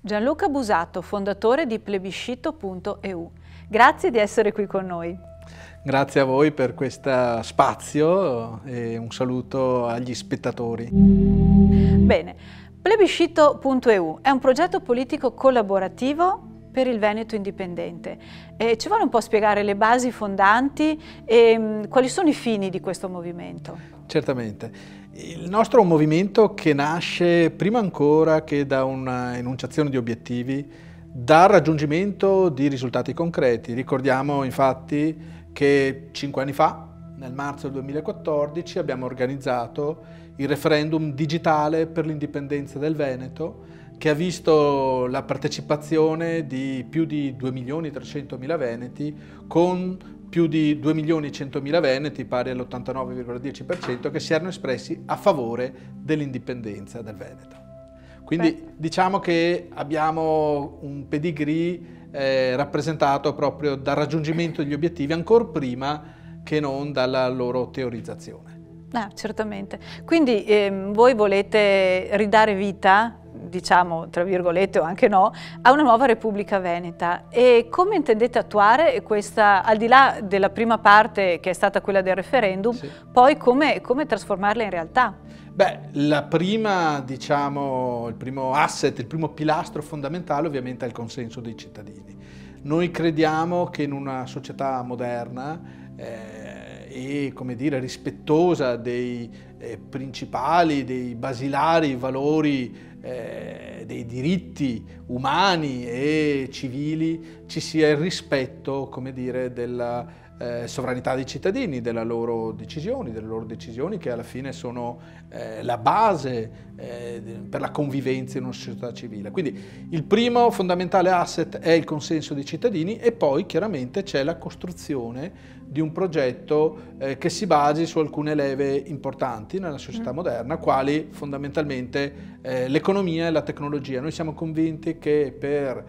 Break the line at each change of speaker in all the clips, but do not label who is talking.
Gianluca Busato, fondatore di Plebiscito.eu. Grazie di essere qui con noi.
Grazie a voi per questo spazio e un saluto agli spettatori.
Bene, Plebiscito.eu è un progetto politico collaborativo per il Veneto indipendente. Ci vuole un po' spiegare le basi fondanti e quali sono i fini di questo movimento?
Certamente. Il nostro è un movimento che nasce prima ancora che da una enunciazione di obiettivi, dal raggiungimento di risultati concreti. Ricordiamo infatti che 5 anni fa, nel marzo del 2014, abbiamo organizzato il referendum digitale per l'indipendenza del Veneto, che ha visto la partecipazione di più di 2.300.000 veneti, con più di 2.100.000 veneti, pari all'89,10%, che si erano espressi a favore dell'indipendenza del Veneto. Quindi diciamo che abbiamo un pedigree rappresentato proprio dal raggiungimento degli obiettivi, ancora prima che non dalla loro teorizzazione.
Certamente. Quindi voi volete ridare vita, diciamo tra virgolette o anche no, a una nuova Repubblica Veneta. E come intendete attuare questa, al di là della prima parte che è stata quella del referendum, sì, poi come trasformarla in realtà?
Beh, la prima, diciamo, il primo asset, il primo pilastro fondamentale ovviamente è il consenso dei cittadini. Noi crediamo che in una società moderna e, come dire, rispettosa dei principali, dei basilari valori dei diritti umani e civili, ci sia il rispetto, come dire, della sovranità dei cittadini, delle loro decisioni che alla fine sono la base per la convivenza in una società civile. Quindi il primo fondamentale asset è il consenso dei cittadini e poi chiaramente c'è la costruzione di un progetto che si basi su alcune leve importanti nella società moderna, quali fondamentalmente l'economia e la tecnologia. Noi siamo convinti che per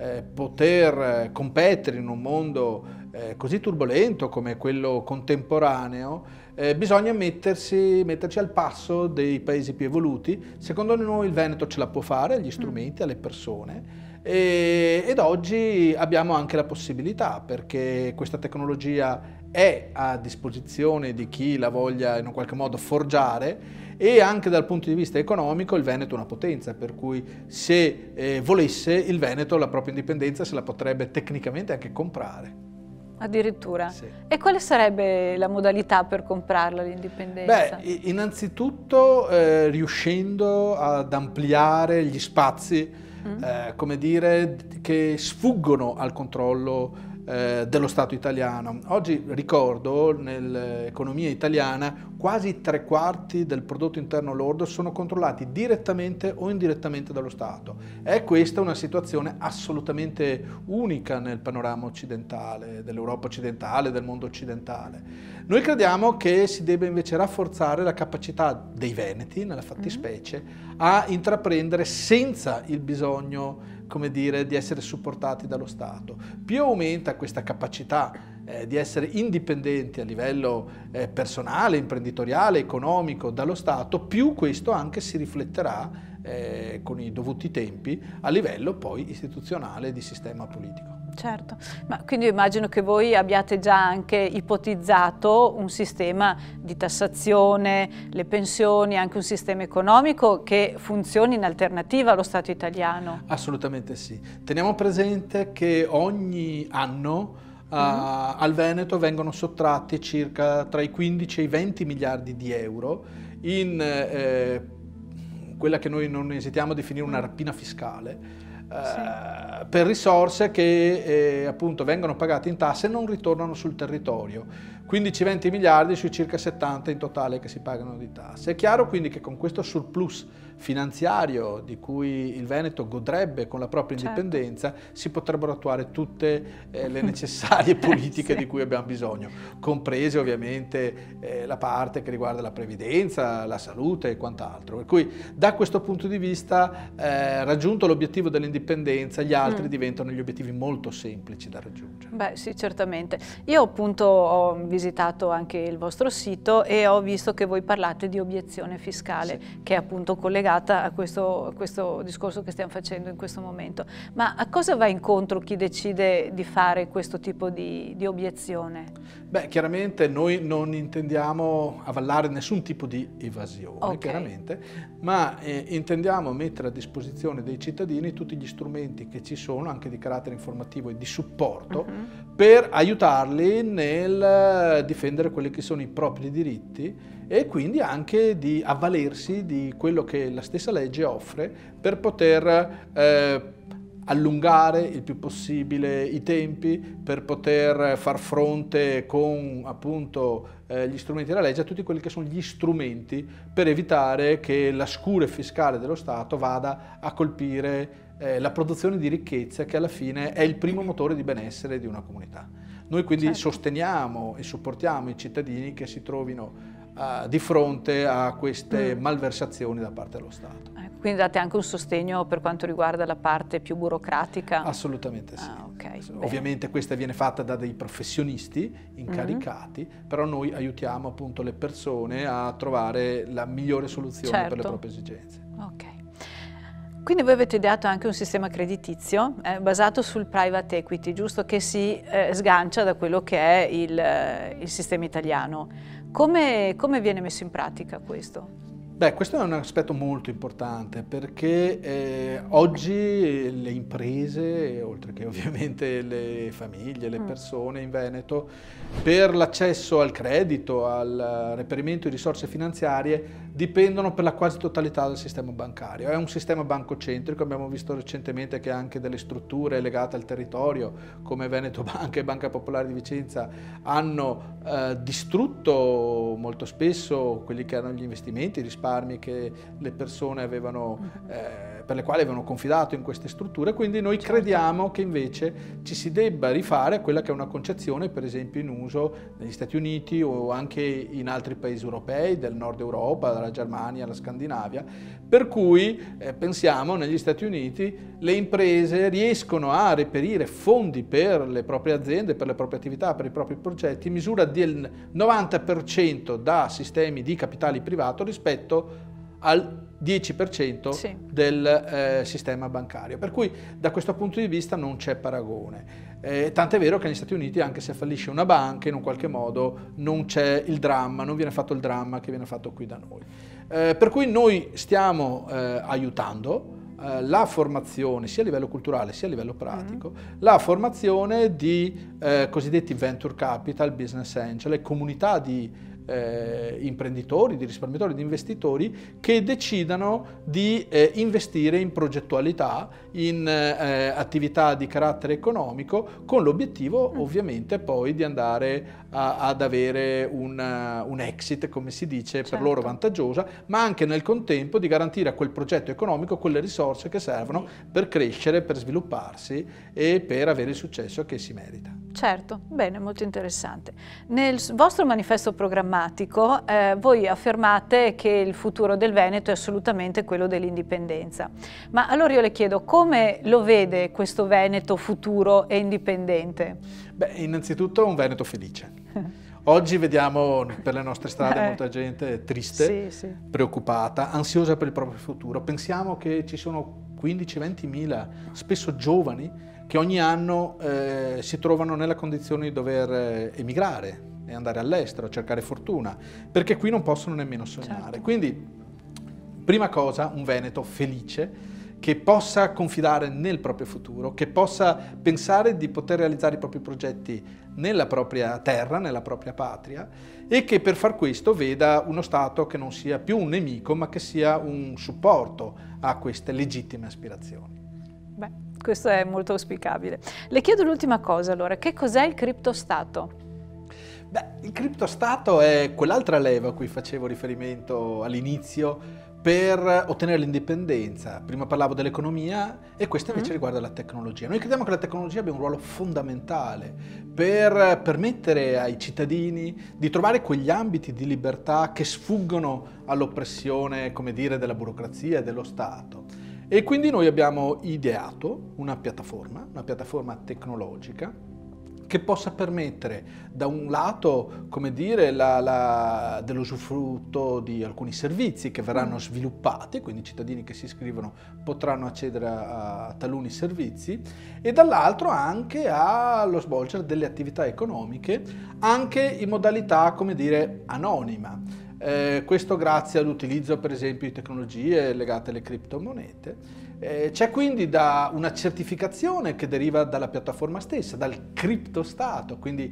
poter competere in un mondo così turbolento come quello contemporaneo, bisogna metterci al passo dei paesi più evoluti. Secondo noi il Veneto ce la può fare, ha gli strumenti, ha le persone, ed oggi abbiamo anche la possibilità, perché questa tecnologia è a disposizione di chi la voglia in un qualche modo forgiare, e anche dal punto di vista economico il Veneto è una potenza, per cui se volesse il Veneto la propria indipendenza se la potrebbe tecnicamente anche comprare.
Addirittura?
Sì.
E quale sarebbe la modalità per comprarla l'indipendenza?
Beh, innanzitutto riuscendo ad ampliare gli spazi, come dire, che sfuggono al controllo dello Stato italiano. Oggi ricordo nell'economia italiana quasi 3/4 del prodotto interno lordo sono controllati direttamente o indirettamente dallo Stato. È questa una situazione assolutamente unica nel panorama occidentale, dell'Europa occidentale, del mondo occidentale. Noi crediamo che si debba invece rafforzare la capacità dei veneti, nella fattispecie, a intraprendere senza il bisogno, come dire, di essere supportati dallo Stato. Più aumenta questa capacità di essere indipendenti a livello personale, imprenditoriale, economico dallo Stato, più questo anche si rifletterà con i dovuti tempi a livello poi istituzionale di sistema politico.
Certo, ma quindi immagino che voi abbiate già anche ipotizzato un sistema di tassazione, le pensioni, anche un sistema economico che funzioni in alternativa allo Stato italiano.
Assolutamente sì. Teniamo presente che ogni anno al Veneto vengono sottratti circa tra i 15 e i 20 miliardi di euro in quella che noi non esitiamo a definire una rapina fiscale. Per risorse che appunto vengono pagate in tasse e non ritornano sul territorio. 15-20 miliardi sui circa 70 in totale che si pagano di tasse. È chiaro quindi che con questo surplus finanziario di cui il Veneto godrebbe con la propria indipendenza, si potrebbero attuare tutte le necessarie politiche di cui abbiamo bisogno, comprese ovviamente la parte che riguarda la previdenza, la salute e quant'altro. Per cui da questo punto di vista, raggiunto l'obiettivo dell'indipendenza, gli altri diventano gli obiettivi molto semplici da raggiungere.
Beh sì, certamente. Io appunto ho visitato anche il vostro sito e ho visto che voi parlate di obiezione fiscale, che è appunto collegata legata a questo discorso che stiamo facendo in questo momento. Ma a cosa va incontro chi decide di fare questo tipo di obiezione?
Beh, chiaramente noi non intendiamo avallare nessun tipo di evasione, chiaramente, ma intendiamo mettere a disposizione dei cittadini tutti gli strumenti che ci sono, anche di carattere informativo e di supporto, per aiutarli nel difendere quelli che sono i propri diritti e quindi anche di avvalersi di quello che la stessa legge offre per poter allungare il più possibile i tempi, per poter far fronte con appunto gli strumenti della legge a tutti quelli che sono gli strumenti per evitare che la scure fiscale dello Stato vada a colpire la produzione di ricchezza, che alla fine è il primo motore di benessere di una comunità. Noi quindi sosteniamo e supportiamo i cittadini che si trovino di fronte a queste malversazioni da parte dello Stato.
Quindi date anche un sostegno per quanto riguarda la parte più burocratica?
Assolutamente sì.
Okay,
ovviamente questa viene fatta da dei professionisti incaricati, però noi aiutiamo appunto le persone a trovare la migliore soluzione per le proprie esigenze.
Okay. Quindi voi avete ideato anche un sistema creditizio basato sul private equity, giusto, che si sgancia da quello che è il sistema italiano. Come viene messo in pratica questo?
Beh, questo è un aspetto molto importante perché oggi le imprese, oltre che ovviamente le famiglie, le persone in Veneto, per l'accesso al credito, al reperimento di risorse finanziarie, dipendono per la quasi totalità dal sistema bancario. È un sistema bancocentrico, abbiamo visto recentemente che anche delle strutture legate al territorio, come Veneto Banca e Banca Popolare di Vicenza, hanno distrutto molto spesso quelli che erano gli investimenti, i risparmi che le persone avevano, per le quali avevano confidato in queste strutture. Quindi noi crediamo che invece ci si debba rifare a quella che è una concezione, per esempio in uso negli Stati Uniti o anche in altri paesi europei, del nord Europa, dalla Germania alla Scandinavia, per cui pensiamo negli Stati Uniti le imprese riescono a reperire fondi per le proprie aziende, per le proprie attività, per i propri progetti in misura del 90% da sistemi di capitali privato rispetto al 10% del sistema bancario, per cui da questo punto di vista non c'è paragone. Tant'è vero che negli Stati Uniti, anche se fallisce una banca, in un qualche modo non c'è il dramma, non viene fatto il dramma che viene fatto qui da noi. Per cui noi stiamo aiutando la formazione sia a livello culturale sia a livello pratico, la formazione di cosiddetti venture capital, business angel e comunità di imprenditori, di risparmiatori, di investitori che decidano di investire in progettualità, in attività di carattere economico, con l'obiettivo ovviamente poi di andare ad avere un exit, come si dice, per loro vantaggiosa, ma anche nel contempo di garantire a quel progetto economico quelle risorse che servono per crescere, per svilupparsi e per avere il successo che si merita.
Certo, bene, molto interessante. Nel vostro manifesto programmatico voi affermate che il futuro del Veneto è assolutamente quello dell'indipendenza. Ma allora io le chiedo, come lo vede questo Veneto futuro e indipendente?
Beh, innanzitutto un Veneto felice. Oggi vediamo per le nostre strade molta gente triste, preoccupata, ansiosa per il proprio futuro. Pensiamo che ci sono 15-20 mila, spesso giovani, che ogni anno si trovano nella condizione di dover emigrare e andare all'estero a cercare fortuna, perché qui non possono nemmeno sognare. Quindi, prima cosa, un Veneto felice, che possa confidare nel proprio futuro, che possa pensare di poter realizzare i propri progetti nella propria terra, nella propria patria, e che per far questo veda uno Stato che non sia più un nemico, ma che sia un supporto a queste legittime aspirazioni.
Beh, questo è molto auspicabile. Le chiedo l'ultima cosa allora, che cos'è il criptostato?
Beh, il criptostato è quell'altra leva a cui facevo riferimento all'inizio per ottenere l'indipendenza. Prima parlavo dell'economia e questa invece riguarda la tecnologia. Noi crediamo che la tecnologia abbia un ruolo fondamentale per permettere ai cittadini di trovare quegli ambiti di libertà che sfuggono all'oppressione, come dire, della burocrazia e dello Stato. E quindi noi abbiamo ideato una piattaforma tecnologica che possa permettere da un lato, come dire, dell'usufrutto di alcuni servizi che verranno sviluppati, quindi i cittadini che si iscrivono potranno accedere a taluni servizi, e dall'altro anche allo svolgere delle attività economiche anche in modalità, come dire, anonima. Questo grazie all'utilizzo per esempio di tecnologie legate alle criptomonete. C'è quindi una certificazione che deriva dalla piattaforma stessa, dal criptostato, quindi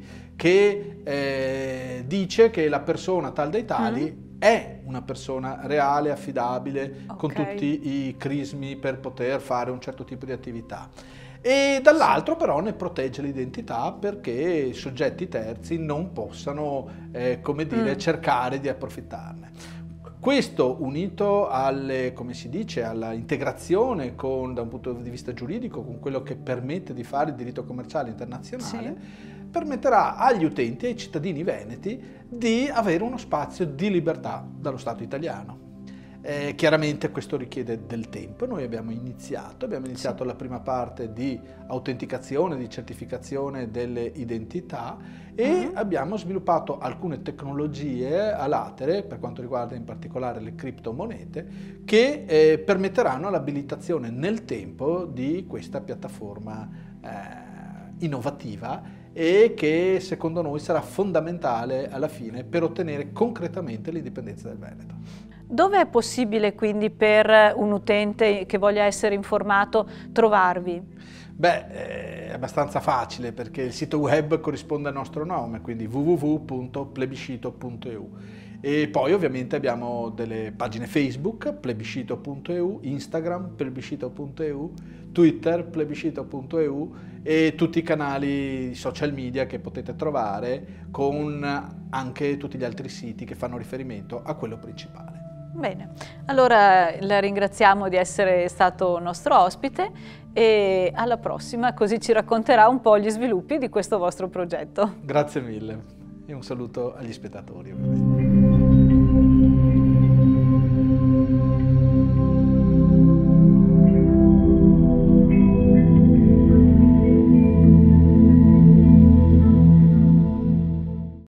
che dice che la persona tal dei tali è una persona reale, affidabile, con tutti i crismi per poter fare un certo tipo di attività. E dall'altro però ne protegge l'identità perché soggetti terzi non possano, come dire, cercare di approfittarne. Questo unito come si dice, alla integrazione da un punto di vista giuridico con quello che permette di fare il diritto commerciale internazionale, permetterà agli utenti e ai cittadini veneti di avere uno spazio di libertà dallo Stato italiano. Chiaramente questo richiede del tempo. Noi abbiamo iniziato la prima parte di autenticazione, di certificazione delle identità e abbiamo sviluppato alcune tecnologie a latere, per quanto riguarda in particolare le criptomonete, che permetteranno l'abilitazione nel tempo di questa piattaforma innovativa e che secondo noi sarà fondamentale alla fine per ottenere concretamente l'indipendenza del Veneto.
Dove è possibile quindi per un utente che voglia essere informato trovarvi?
Beh, è abbastanza facile perché il sito web corrisponde al nostro nome, quindi www.plebiscito.eu. E poi ovviamente abbiamo delle pagine Facebook, plebiscito.eu, Instagram, plebiscito.eu, Twitter, plebiscito.eu e tutti i canali social media che potete trovare con anche tutti gli altri siti che fanno riferimento a quello principale.
Bene, allora la ringraziamo di essere stato nostro ospite e alla prossima, così ci racconterà un po' gli sviluppi di questo vostro progetto.
Grazie mille e un saluto agli spettatori ovviamente.